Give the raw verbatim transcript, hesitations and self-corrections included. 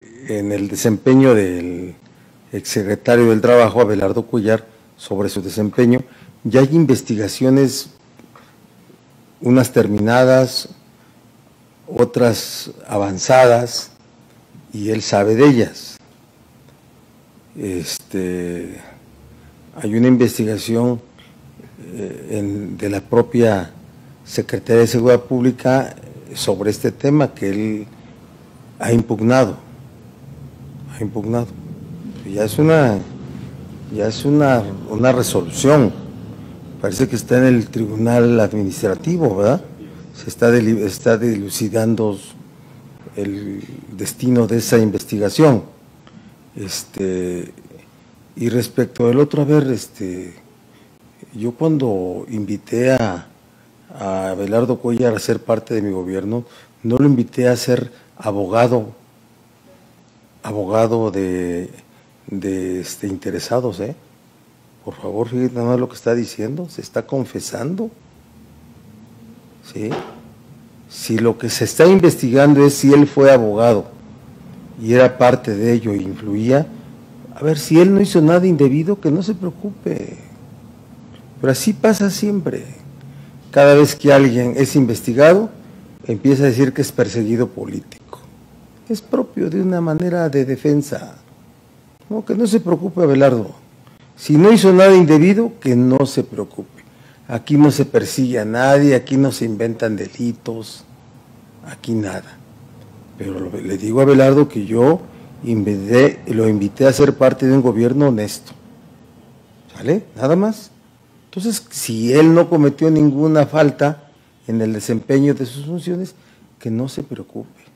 en el desempeño del exsecretario del Trabajo, Abelardo Cuéllar, sobre su desempeño. Ya hay investigaciones, unas terminadas, otras avanzadas, y él sabe de ellas. Este, hay una investigación eh, en, de la propia Secretaría de Seguridad Pública sobre este tema que él ha impugnado, ha impugnado. Ya es una, ya es una, una resolución, parece que está en el Tribunal Administrativo, ¿verdad? Se está, del, está dilucidando el destino de esa investigación. Este, y respecto del otro, a ver, este, yo cuando invité a, a Abelardo Cuéllar a ser parte de mi gobierno, no lo invité a ser abogado, abogado de, de este, interesados, ¿eh? Por favor, fíjense nada más lo que está diciendo, se está confesando, ¿sí? Si lo que se está investigando es si él fue abogado y era parte de ello e influía, a ver, si él no hizo nada indebido, que no se preocupe. Pero así pasa siempre. Cada vez que alguien es investigado, empieza a decir que es perseguido político. Es propio de una manera de defensa. No, que no se preocupe, Abelardo. Si no hizo nada indebido, que no se preocupe. Aquí no se persigue a nadie, aquí no se inventan delitos, aquí nada. Pero le digo a Abelardo que yo invité, lo invité a ser parte de un gobierno honesto. ¿Sale? Nada más. Entonces, si él no cometió ninguna falta en el desempeño de sus funciones, que no se preocupe.